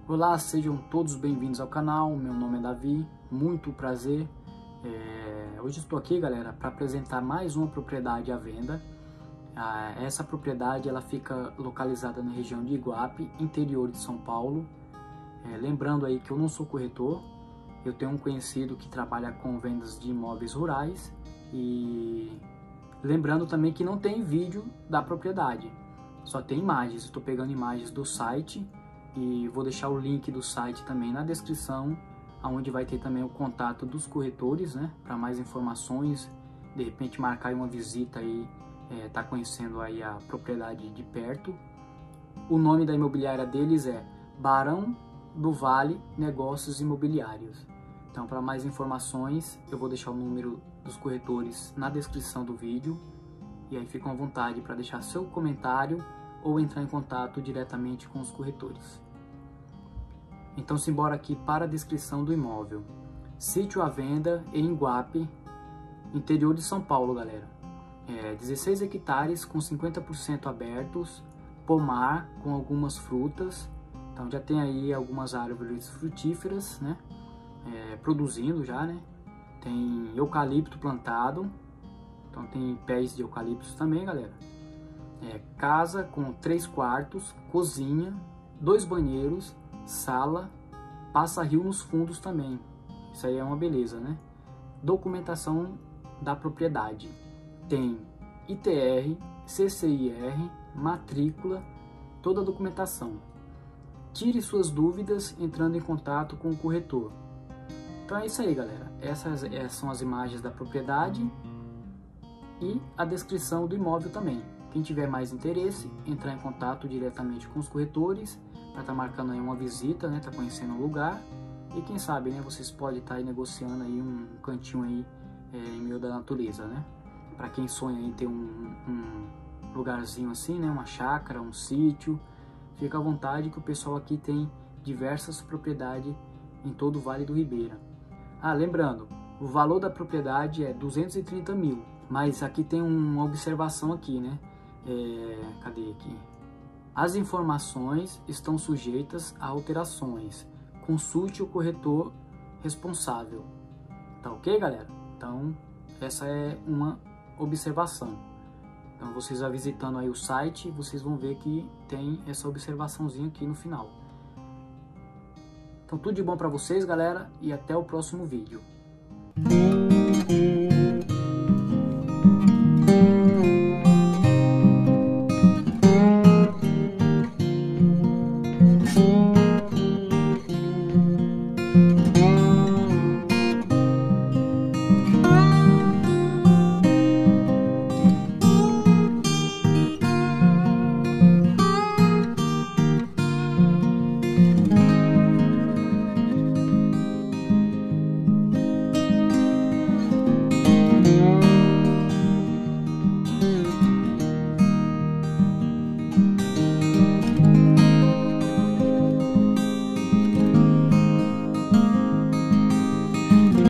Olá, sejam todos bem-vindos ao canal. Meu nome é Davi, muito prazer. Hoje estou aqui, galera, para apresentar mais uma propriedade à venda. Essa propriedade ela fica localizada na região de Iguape, interior de São Paulo. Lembrando aí que eu não sou corretor, eu tenho um conhecido que trabalha com vendas de imóveis rurais e lembrando também que não tem vídeo da propriedade, só tem imagens. Estou pegando imagens do site e vou deixar o link do site também na descrição, onde vai ter também o contato dos corretores, né, para mais informações, de repente marcar uma visita aí, tá conhecendo aí a propriedade de perto. O nome da imobiliária deles é Barão do Vale Negócios Imobiliários. Então, para mais informações, eu vou deixar o número dos corretores na descrição do vídeo, e aí ficam à vontade para deixar seu comentário ou entrar em contato diretamente com os corretores. Então, simbora aqui para a descrição do imóvel. Sítio à venda em Iguape, interior de São Paulo, galera. 16 hectares com 50% abertos, pomar com algumas frutas. Então já tem aí algumas árvores frutíferas, né? Produzindo já, né? Tem eucalipto plantado, então tem pés de eucaliptos também, galera. Casa com 3 quartos, cozinha, 2 banheiros, sala, passa-rio nos fundos também. Isso aí é uma beleza, né? Documentação da propriedade. Tem ITR, CCIR, matrícula, toda a documentação. Tire suas dúvidas entrando em contato com o corretor. Então é isso aí, galera. Essas são as imagens da propriedade e a descrição do imóvel também. Quem tiver mais interesse, entrar em contato diretamente com os corretores para estar marcando aí uma visita, né? Tá conhecendo o lugar, e quem sabe, né? Vocês podem estar aí negociando aí um cantinho aí em meio da natureza, né? Para quem sonha em ter um lugarzinho assim, né? Uma chácara, um sítio, fica à vontade que o pessoal aqui tem diversas propriedades em todo o Vale do Ribeira. Lembrando, o valor da propriedade é 230 mil, mas aqui tem uma observação aqui, né? Cadê aqui? As informações estão sujeitas a alterações. Consulte o corretor responsável. Tá ok, galera? Então, essa é uma observação. Então, vocês já visitando aí o site, vocês vão ver que tem essa observaçãozinha aqui no final. Então, tudo de bom para vocês, galera, e até o próximo vídeo.